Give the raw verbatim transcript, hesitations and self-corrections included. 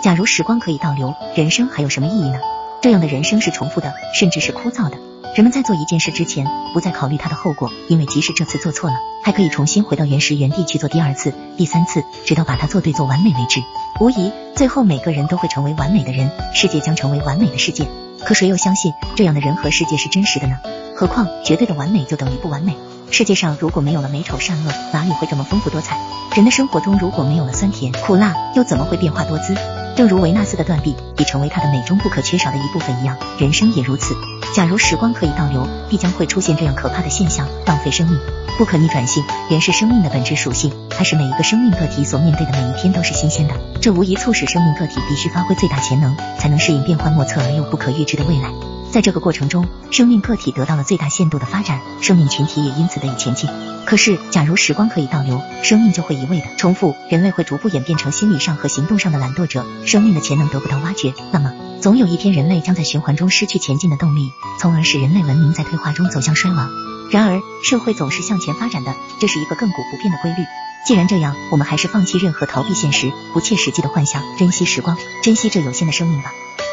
假如时光可以倒流，人生还有什么意义呢？这样的人生是重复的，甚至是枯燥的。人们在做一件事之前，不再考虑它的后果，因为即使这次做错了，还可以重新回到原始原地去做第二次、第三次，直到把它做对做完美为止。无疑，最后每个人都会成为完美的人，世界将成为完美的世界。可谁又相信这样的人和世界是真实的呢？何况绝对的完美就等于不完美。世界上如果没有了美丑善恶，哪里会这么丰富多彩？人的生活中如果没有了酸甜苦辣，又怎么会变化多姿？正如维纳斯的断臂已成为他的美中不可缺少的一部分一样，人生也如此。假如时光可以倒流，必将会出现这样可怕的现象：浪费生命。不可逆转性原是生命的本质属性，它使每一个生命个体所面对的每一天都是新鲜的，这无疑促使生命个体必须发挥最大潜能，才能适应变幻莫测而又不可预知的未来。在这个过程中，生命个体得到了最大限度的发展，生命群体也因此得以前进。可是假如时光可以倒流，生命就会一味的重复，人类会逐步演变成心理上和行动上的懒惰者，生命的潜能得不到挖掘，那么总有一天人类将在循环中失去前进的动力，从而使人类文明在退化中走向衰亡。然而社会总是向前发展的，这是一个亘古不变的规律。既然这样，我们还是放弃任何逃避现实、不切实际的幻想，珍惜时光，珍惜这有限的生命吧。